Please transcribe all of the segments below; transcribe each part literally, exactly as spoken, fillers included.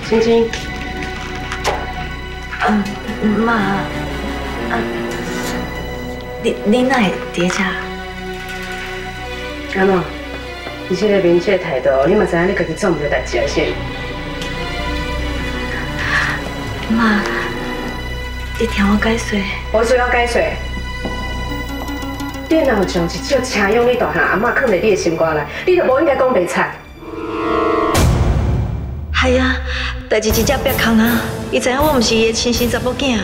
晶晶， 嗯，妈，啊，你你哪会伫遮？ 安怎？你这个面这个态度，你嘛知影你家己做唔对代志啊先。 妈，你听我解说。 我需要解说。你若有将一手车用你大汉阿嬷藏在你的心肝内，你就无应该讲袂睬。 系啊，代志真正别空啊！伊知影我毋是伊的亲生查某囝。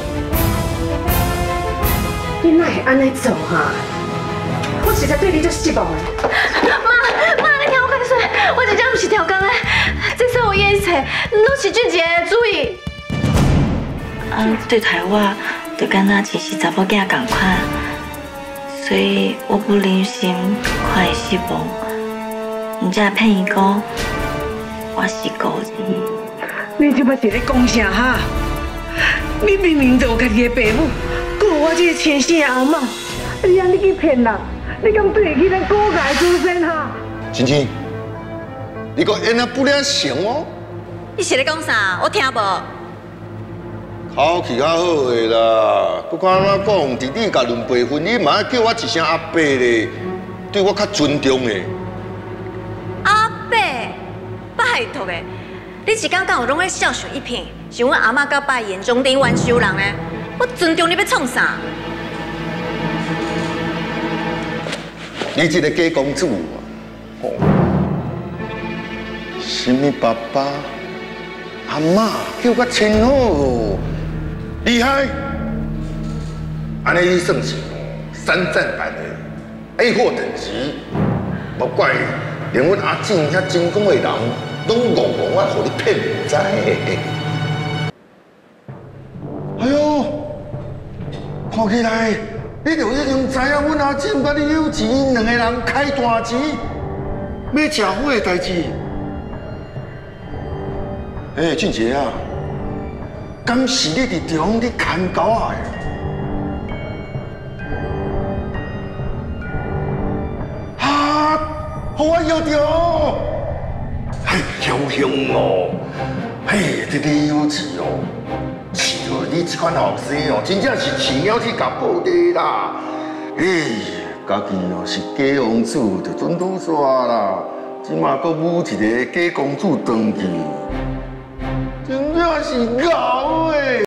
你哪会安尼做哈？我实在对你足失望的。 妈，妈，你听我解说，我真正毋是调工的，这所有一切拢是俊杰的主意。啊，对待我，就敢若亲生查某囝同款。所以我不忍心看伊失望，唔才骗伊讲我是孤儿。 你即摆是咧讲啥哈？你明明就有家己的爸母，搁有我这个亲生的阿嬷，你安尼去骗人，你敢对得起咱古家的祖先哈？ 晶晶，你个演啊不了行哦。 你是咧讲啥？我听无。 口气较好个啦，不管安怎讲，弟弟甲论辈分，你嘛叫我一声阿伯咧，对我较尊重的。 阿伯，拜托的，你一天敢有拢咧孝顺一片，像阮阿嬷甲爸眼中顶冤仇人呢？我尊重你要创啥？ 你这个假公主啊，哦，什么爸爸、阿嬷叫我称呼。厉害！安尼你算是三战版的 A 货等级，莫怪连阮阿静遐精工的人，拢戆戆啊，互你骗唔知。哎呦，看起来你就已经知影阮阿静甲你有钱，两个人开大钱，要吃苦的代志。哎，俊杰啊！敢是你伫中你牵狗仔的？哈，好我摇着，哎，雄雄哦，嘿，这你有钱哦，是哦，你这款后生哦，真正是饲鸟去夹布袋啦。哎，家己哦是假王子，就准拄煞啦，即马搁舞一个假公主登去。真正是狗诶！